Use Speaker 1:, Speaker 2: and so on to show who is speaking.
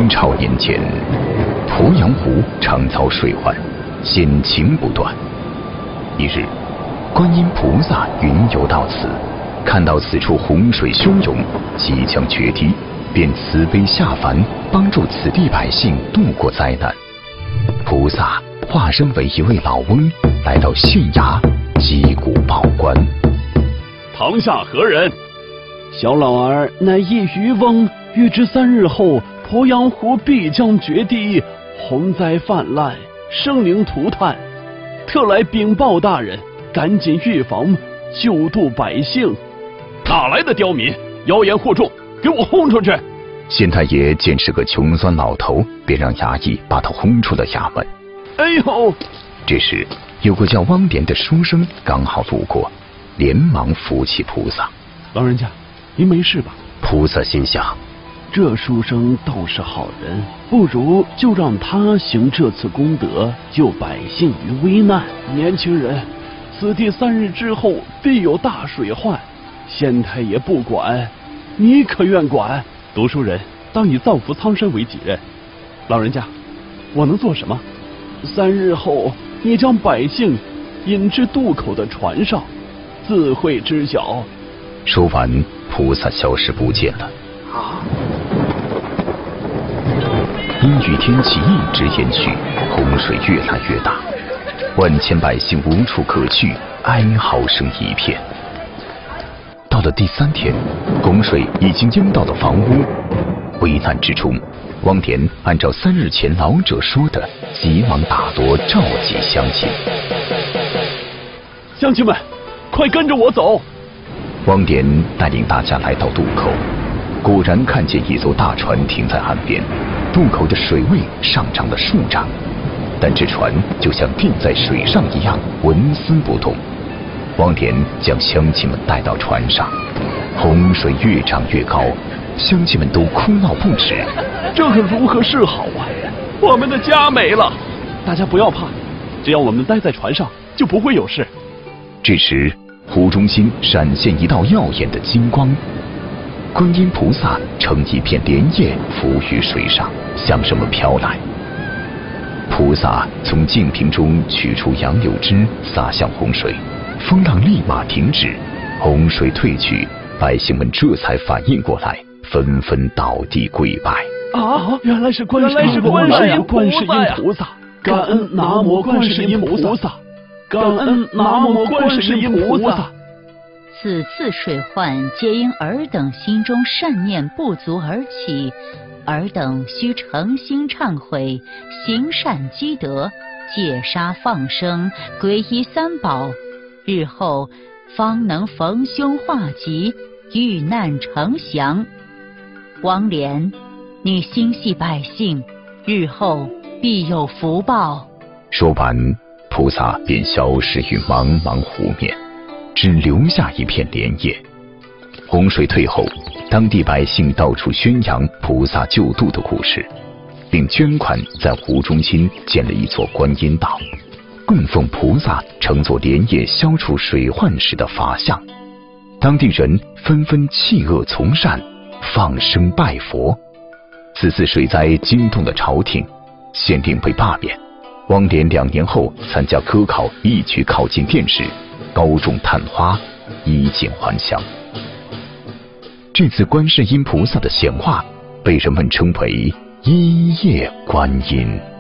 Speaker 1: 明朝年间，鄱阳湖常遭水患，险情不断。一日，观音菩萨云游到此，看到此处洪水汹涌，即将决堤，便慈悲下凡，帮助此地百姓度过灾难。菩萨化身为一位老翁，来到县衙击鼓报官。
Speaker 2: 堂下何人？小老儿乃一渔翁，预知3日后鄱阳湖必将决堤，洪灾泛滥，生灵涂炭，特来禀报大人，赶紧预防，救度百姓。哪来的刁民，妖言惑众，给我轰出去！
Speaker 1: 县太爷见是个穷酸老头，便让衙役把他轰出了衙门。
Speaker 2: 哎呦！
Speaker 1: 这时有个叫汪莲的书生刚好路过，连忙扶起菩萨。
Speaker 2: 老人家，您没事吧？
Speaker 1: 菩萨心想，
Speaker 2: 这书生倒是好人，不如就让他行这次功德，救百姓于危难。年轻人，此地3日之后必有大水患，县太爷不管，你可愿管？读书人当以造福苍生为己任。老人家，我能做什么？3日后，你将百姓引至渡口的船上，自会知晓。
Speaker 1: 说完，菩萨消失不见了。阴雨天气一直延续，洪水越来越大，万千百姓无处可去，哀嚎声一片。到了第3天，洪水已经淹到了房屋。危难之中，汪莲按照3日前老者说的，急忙打锣召集乡亲。
Speaker 2: 乡亲们，快跟着我走！
Speaker 1: 汪莲带领大家来到渡口，果然看见一艘大船停在岸边，渡口的水位上涨了数丈，但这船就像定在水上一样，纹丝不动。汪莲将乡亲们带到船上，洪水越涨越高，乡亲们都哭闹不止。
Speaker 2: 这可如何是好啊！我们的家没了！大家不要怕，只要我们待在船上，就不会有事。
Speaker 1: 这时，湖中心闪现一道耀眼的金光，观音菩萨乘一片莲叶浮于水上，向什么飘来。菩萨从净瓶中取出杨柳枝，洒向洪水，风浪立马停止，洪水退去，百姓们这才反应过来，纷纷倒地跪拜。
Speaker 2: 原来是观世音菩萨！感恩南无观世音菩萨！感恩南无观世音菩萨！
Speaker 3: 此次水患皆因尔等心中善念不足而起，尔等须诚心忏悔，行善积德，戒杀放生，皈依3宝，日后方能逢凶化吉，遇难成祥。汪莲，你心系百姓，日后必有福报。
Speaker 1: 说完，菩萨便消失于茫茫湖面，只留下一片莲叶。洪水退后，当地百姓到处宣扬菩萨救度的故事，并捐款在湖中心建了一座观音岛，供奉菩萨乘坐莲叶消除水患时的法相。当地人纷纷弃恶从善，放生拜佛。此次水灾惊动了朝廷，县令被罢免。汪莲2年后参加科考，一举考进殿试，高中探花，衣锦还乡。这次观世音菩萨的显化被人们称为一夜观音。